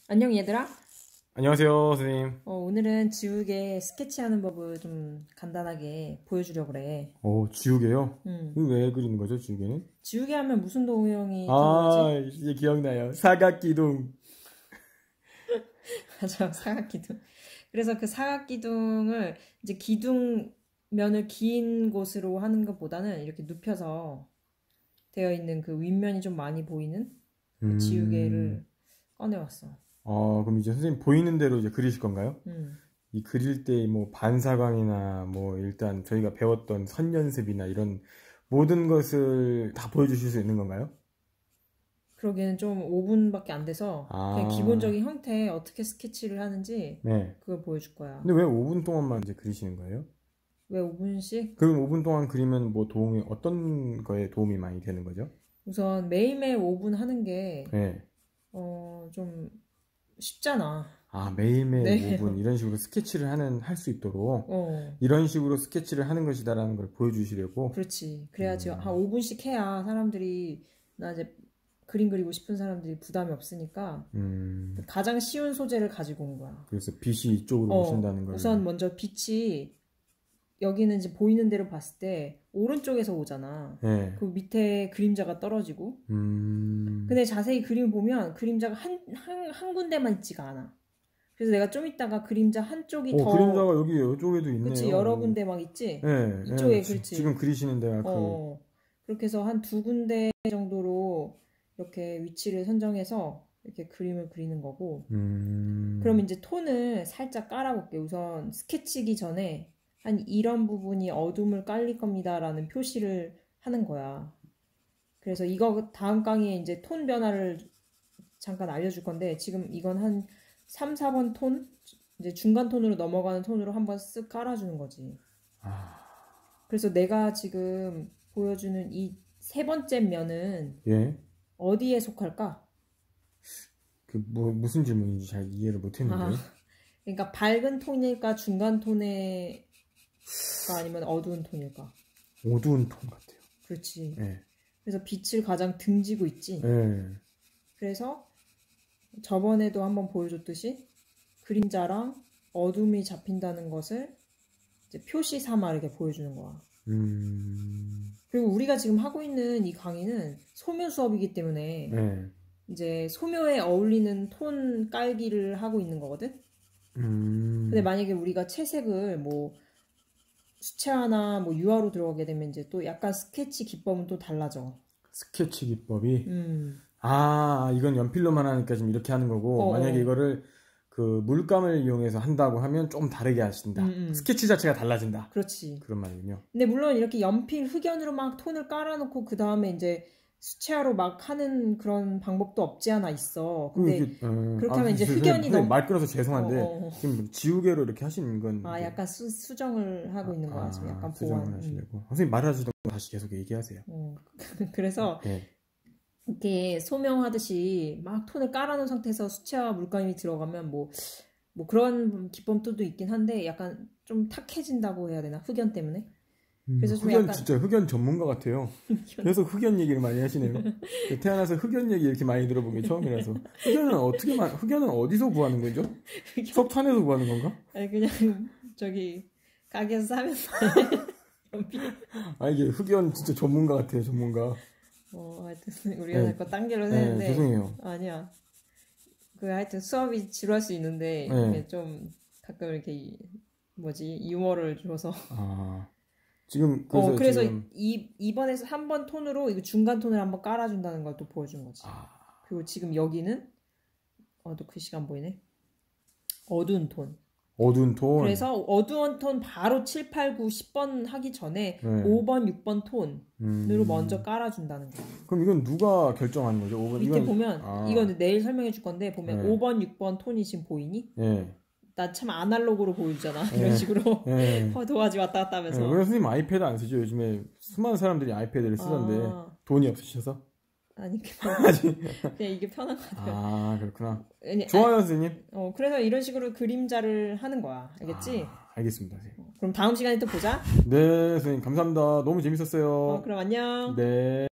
안녕 얘들아. 안녕하세요, 선생님. 오늘은 지우개 스케치하는 법을 좀 간단하게 보여주려고 그래. 지우개요? 음. 이거 왜 그리는 거죠, 지우개는? 지우개 하면 무슨 도형이 아, 떠오르지? 이제 기억나요. 사각기둥. 맞아, 사각기둥. 그래서 그 사각기둥을 이제 기둥면을 긴 곳으로 하는 것보다는 이렇게 눕혀서 되어 있는 그 윗면이 좀 많이 보이는 그 음, 지우개를 꺼내왔어. 그럼 이제 선생님 보이는 대로 이제 그리실 건가요? 음. 이 그릴 때 뭐 반사광이나 뭐 일단 저희가 배웠던 선연습이나 이런 모든 것을 다 보여주실 수 있는 건가요? 그러기에는 좀 5분밖에 안 돼서 그냥 아, 기본적인 형태에 어떻게 스케치를 하는지 네. 그걸 보여줄 거야. 근데 왜 5분 동안만 이제 그리시는 거예요? 왜 5분씩? 그럼 5분 동안 그리면 뭐 도움이, 어떤 거에 도움이 많이 되는 거죠? 우선 매일매일 5분 하는 게, 네. 좀 쉽잖아. 매일매일 네. 5분 이런 식으로 스케치를 할 수 있도록 어, 이런 식으로 스케치를 하는 것이다라는 걸 보여주시려고. 그렇지. 그래야지 한 음, 5분씩 해야 사람들이, 나 이제 그림 그리고 싶은 사람들이 부담이 없으니까 음, 가장 쉬운 소재를 가지고 온 거야. 그래서 빛이 이쪽으로 오신다는 우선 걸. 먼저 빛이 여기는 이제 보이는 대로 봤을 때 오른쪽에서 오잖아. 네. 그 밑에 그림자가 떨어지고. 음, 근데 자세히 그림을 보면 그림자가 한 군데만 있지가 않아. 그래서 내가 좀 이따가 그림자 한쪽이 더, 그림자가 여기 이쪽에도 그치, 있네요. 여러 군데 막 있지? 네, 네. 이쪽에, 지금 그렇지. 그리시는 데가 어, 어. 그렇게 해서 한 두 군데 정도로 이렇게 위치를 선정해서 이렇게 그림을 그리는 거고. 그럼 음, 이제 톤을 살짝 깔아볼게. 우선 스케치기 전에 한 이런 부분이 어둠을 깔릴 겁니다라는 표시를 하는 거야. 그래서 이거 다음 강의에 이제 톤 변화를 잠깐 알려줄 건데 지금 이건 한 3, 4번 톤? 이제 중간 톤으로 넘어가는 톤으로 한번 쓱 깔아주는 거지. 아, 그래서 내가 지금 보여주는 이 세 번째 면은 예. 어디에 속할까? 무슨 질문인지 잘 이해를 아, 못했는데. 그러니까 밝은 톤일까? 중간 톤일까? 아니면 어두운 톤일까? 어두운 톤 같아요. 그렇지. 예, 그래서 빛을 가장 등지고 있지. 예. 그래서 저번에도 한번 보여줬듯이 그림자랑 어둠이 잡힌다는 것을 이제 표시 삼아 이렇게 보여주는 거야. 음, 그리고 우리가 지금 하고 있는 이 강의는 소묘 수업이기 때문에 예. 이제 소묘에 어울리는 톤 깔기를 하고 있는 거거든. 근데 음, 만약에 우리가 채색을 뭐 수채화나 뭐 유화로 들어가게 되면 이제 또 약간 스케치 기법은 또 달라져. 스케치 기법이, 음, 이건 연필로만 하니까 지금 이렇게 하는 어, 거고, 만약에 어, 이거를 그 물감을 이용해서 한다고 하면 좀 다르게 음, 하신다. 음, 스케치 자체가 달라진다. 그렇지. 그런 말이군요. 근데 물론 이렇게 연필 흑연으로 막 톤을 깔아놓고 그 다음에 이제 수채화로 막 하는 그런 방법도 없지 않아 있어. 근데 이게, 그렇게 하면 이제 흑연이 선생님 너무 말 끊어서 어, 죄송한데, 어, 어. 지금 지우개로 이렇게 하시는 건, 이게, 약간 수정을 하고 있는 거야. 지금 약간 보완. 수정을 하시려고. 선생님 말하시던 거 다시 계속 얘기하세요. 어. 그래서 예. 이렇게 소명하듯이 막 톤을 깔아놓은 상태에서 수채화 물감이 들어가면 뭐 그런 기법도 있긴 한데 약간 좀 탁해진다고 해야 되나? 흑연 때문에. 그래서 좀 약간 진짜 흑연 전문가 같아요. 계속 흑연 얘기를 많이 하시네요. 태어나서 흑연 얘기 이렇게 많이 들어본 게 처음이라서. 흑연은 어디서 구하는 거죠? 흑연 석탄에서 구하는 건가? 아니 그냥 저기 가게에서 사면 연필. 이게 흑연 진짜 전문가 같아요, 전문가. 하여튼 우리가 네, 자꾸 딴 길로 네, 새는데 죄송해요. 아니야. 그 하여튼 수업이 지루할 수 있는데 네, 이게 좀 가끔 이렇게 뭐지 유머를 줘서 아, 그래서 그래서 지금, 이번에서 한 번 톤으로 이거 중간 톤을 한번 깔아준다는 걸 또 보여준 거지. 아, 그리고 지금 여기는 또 글씨가 안 보이네. 어두운 톤. 어두운 톤. 그래서 어두운 톤 바로 7, 8, 9, 10번 하기 전에 네, 5번, 6번 톤으로 먼저 깔아준다는 거야. 그럼 이건 누가 결정하는 거죠? 5번, 밑에 보면 이건 내일 설명해 줄 건데 보면 네, 5번, 6번 톤이 지금 보이니? 네, 나 참 아날로그로 보이잖아. 이런 네, 식으로 네. 도화지 왔다 갔다 왜 하면서. 선생님 아이패드 안 쓰죠? 요즘에 수많은 사람들이 아이패드를 쓰던데 아, 돈이 없으셔서? 아니 그냥 이게 편한 것 같아요. 그렇구나. 아니, 좋아요, 선생님. 그래서 이런 식으로 그림자를 하는 거야. 알겠지? 알겠습니다, 선생님. 그럼 다음 시간에 또 보자. 네, 선생님 감사합니다. 너무 재밌었어요. 그럼 안녕. 네.